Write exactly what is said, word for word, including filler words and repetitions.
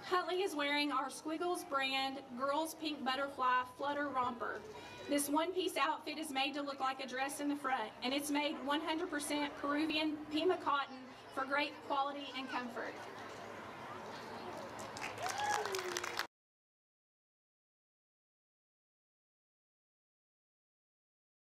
Huntley is wearing our Squiggles brand Girls Pink Butterfly Flutter Romper. This one-piece outfit is made to look like a dress in the front, and it's made one hundred percent Peruvian Pima cotton for great quality and comfort.